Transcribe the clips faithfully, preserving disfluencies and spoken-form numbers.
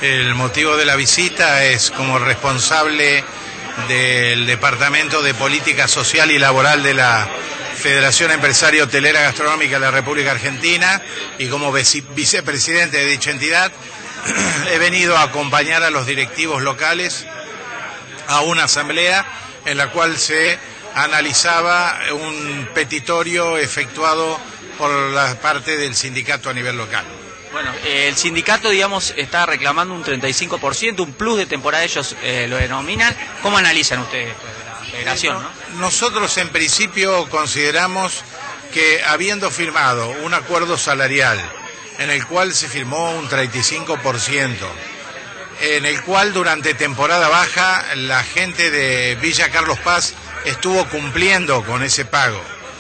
El motivo de la visita es como responsable del Departamento de Política Social y Laboral de la Federación Empresaria Hotelera Gastronómica de la República Argentina y como vicepresidente de dicha entidad he venido a acompañar a los directivos locales a una asamblea en la cual se analizaba un petitorio efectuado por la parte del sindicato a nivel local. Bueno, eh, el sindicato, digamos, está reclamando un treinta y cinco por ciento, un plus de temporada, ellos eh, lo denominan. ¿Cómo analizan ustedes esto de la federación, no? Nosotros en principio consideramos que habiendo firmado un acuerdo salarial en el cual se firmó un treinta y cinco por ciento, en el cual durante temporada baja la gente de Villa Carlos Paz estuvo cumpliendo con ese pago,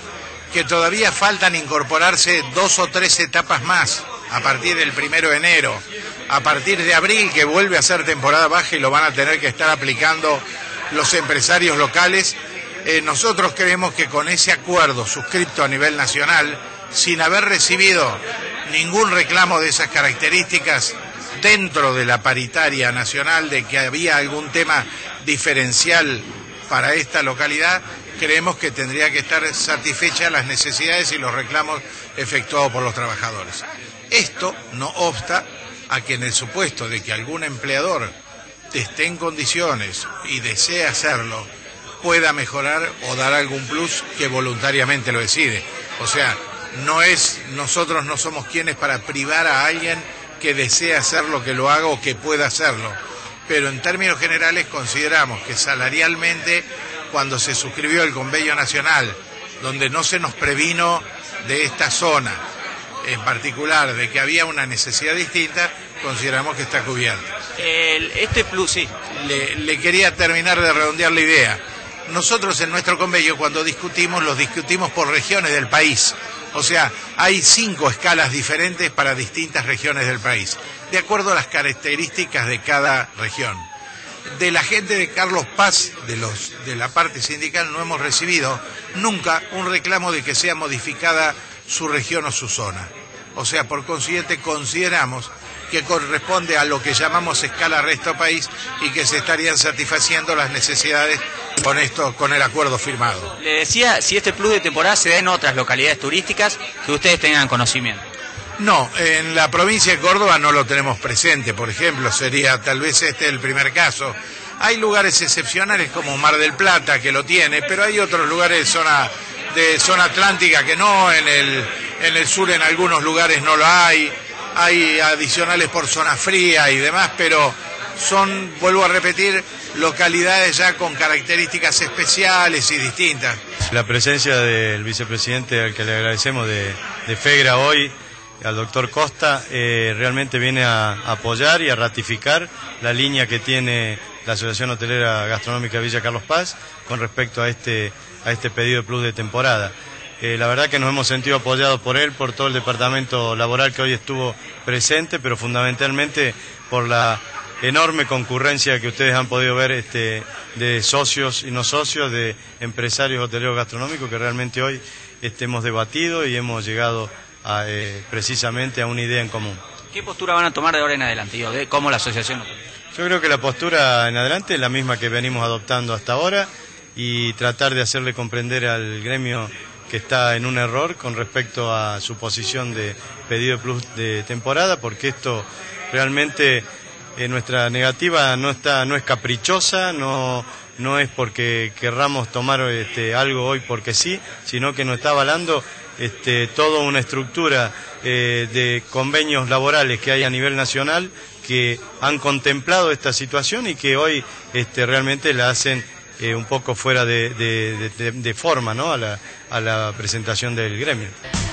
que todavía faltan incorporarse dos o tres etapas más a partir del primero de enero, a partir de abril que vuelve a ser temporada baja y lo van a tener que estar aplicando los empresarios locales. Eh, nosotros creemos que con ese acuerdo suscripto a nivel nacional, sin haber recibido ningún reclamo de esas características dentro de la paritaria nacional de que había algún tema diferencial para esta localidad, creemos que tendría que estar satisfechas las necesidades y los reclamos efectuados por los trabajadores. Esto no obsta a que en el supuesto de que algún empleador esté en condiciones y desee hacerlo, pueda mejorar o dar algún plus que voluntariamente lo decide. O sea, no es, nosotros no somos quienes para privar a alguien que desee hacerlo, que lo haga o que pueda hacerlo. Pero en términos generales consideramos que salarialmente, cuando se suscribió el convenio nacional, donde no se nos previno de esta zona, en particular de que había una necesidad distinta, consideramos que está cubierto. El, este plus, sí. Le, le quería terminar de redondear la idea. Nosotros en nuestro convenio, cuando discutimos, los discutimos por regiones del país. O sea, hay cinco escalas diferentes para distintas regiones del país, de acuerdo a las características de cada región. De la gente de Carlos Paz, de los de la parte sindical, no hemos recibido nunca un reclamo de que sea modificada su región o su zona. O sea, por consiguiente, consideramos que corresponde a lo que llamamos escala resto país y que se estarían satisfaciendo las necesidades con esto, con el acuerdo firmado. Le decía si este plus de temporada se da en otras localidades turísticas que ustedes tengan conocimiento. No, en la provincia de Córdoba no lo tenemos presente, por ejemplo, sería tal vez este el primer caso. Hay lugares excepcionales como Mar del Plata que lo tiene, pero hay otros lugares de zona, de zona atlántica que no, en el, en el sur en algunos lugares no lo hay, hay adicionales por zona fría y demás, pero son, vuelvo a repetir, localidades ya con características especiales y distintas. La presencia del vicepresidente al que le agradecemos de, de FEGRA hoy, al doctor Costa, eh, realmente viene a apoyar y a ratificar la línea que tiene la Asociación Hotelera Gastronómica Villa Carlos Paz con respecto a este, a este pedido de plus de temporada. Eh, la verdad que nos hemos sentido apoyados por él, por todo el departamento laboral que hoy estuvo presente, pero fundamentalmente por la enorme concurrencia que ustedes han podido ver este, de socios y no socios, de empresarios hoteleros gastronómicos que realmente hoy este, hemos debatido y hemos llegado a, eh, precisamente a una idea en común. ¿Qué postura van a tomar de ahora en adelante, yo, de cómo la asociación? Yo creo que la postura en adelante es la misma que venimos adoptando hasta ahora y tratar de hacerle comprender al gremio que está en un error con respecto a su posición de pedido de plus de temporada, porque esto realmente, eh, nuestra negativa no está, no es caprichosa, no, no es porque querramos tomar este, algo hoy porque sí, sino que nos está avalando este, toda una estructura eh, de convenios laborales que hay a nivel nacional que han contemplado esta situación y que hoy este, realmente la hacen Eh, un poco fuera de, de, de, de forma, ¿no?, a la, a la presentación del gremio.